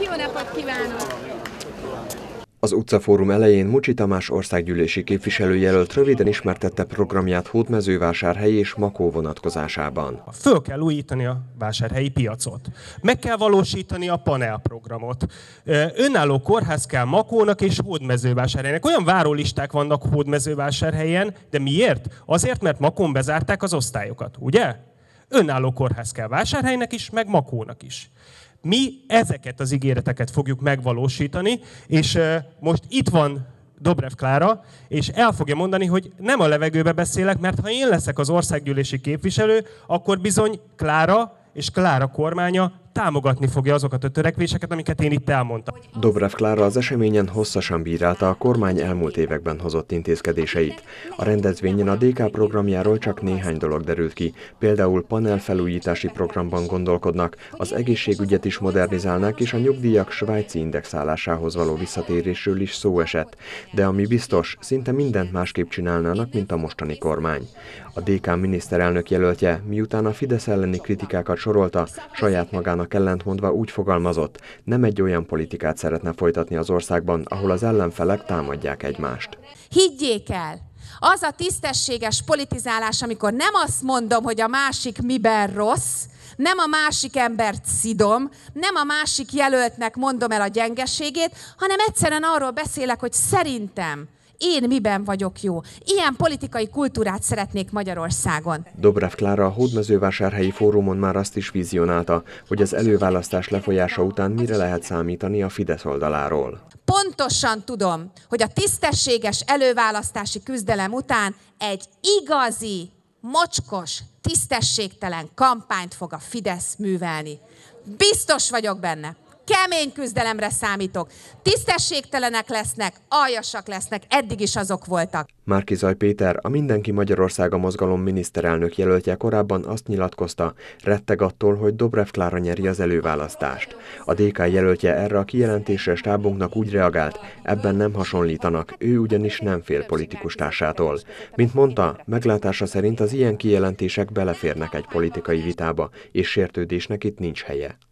Jó napot kívánok! Az utcafórum elején Mucsi Tamás országgyűlési képviselőjelölt röviden ismertette programját Hódmezővásárhely és Makó vonatkozásában. Föl kell újítani a vásárhelyi piacot. Meg kell valósítani a panelprogramot. Önálló kórház kell Makónak és Hódmezővásárhelynek. Olyan várólisták vannak Hódmezővásárhelyen, de miért? Azért, mert Makón bezárták az osztályokat, ugye? Önálló kórház kell Vásárhelynek is, meg Makónak is. Mi ezeket az ígéreteket fogjuk megvalósítani, és most itt van Dobrev Klára, és el fogja mondani, hogy nem a levegőbe beszélek, mert ha én leszek az országgyűlési képviselő, akkor bizony Klára és Klára kormánya támogatni fogja azokat a törekvéseket, amiket én itt elmondtam. Dobrev Klára az eseményen hosszasan bírálta a kormány elmúlt években hozott intézkedéseit. A rendezvényen a DK programjáról csak néhány dolog derült ki, például panelfelújítási programban gondolkodnak, az egészségügyet is modernizálnák, és a nyugdíjak svájci indexálásához való visszatérésről is szó esett. De ami biztos, szinte mindent másképp csinálnának, mint a mostani kormány. A DK miniszterelnök jelöltje, miután a Fidesz elleni kritikákat sorolta, saját magának ellentmondva úgy fogalmazott, nem egy olyan politikát szeretne folytatni az országban, ahol az ellenfelek támadják egymást. Higgyék el, az a tisztességes politizálás, amikor nem azt mondom, hogy a másik miben rossz, nem a másik embert szidom, nem a másik jelöltnek mondom el a gyengeségét, hanem egyszerűen arról beszélek, hogy szerintem én miben vagyok jó. Ilyen politikai kultúrát szeretnék Magyarországon. Dobrev Klára a Hódmezővásárhelyi fórumon már azt is vizionálta, hogy az előválasztás lefolyása után mire lehet számítani a Fidesz oldaláról. Pontosan tudom, hogy a tisztességes előválasztási küzdelem után egy igazi, mocskos, tisztességtelen kampányt fog a Fidesz művelni. Biztos vagyok benne. Kemény küzdelemre számítok. Tisztességtelenek lesznek, aljasak lesznek, eddig is azok voltak. Márki-Zay Péter, a Mindenki Magyarországa mozgalom miniszterelnök jelöltje korábban azt nyilatkozta, retteg attól, hogy Dobrev Klára nyeri az előválasztást. A DK jelöltje erre a kijelentésre stábunknak úgy reagált, ebben nem hasonlítanak, ő ugyanis nem fél politikus társától. Mint mondta, meglátása szerint az ilyen kijelentések beleférnek egy politikai vitába, és sértődésnek itt nincs helye.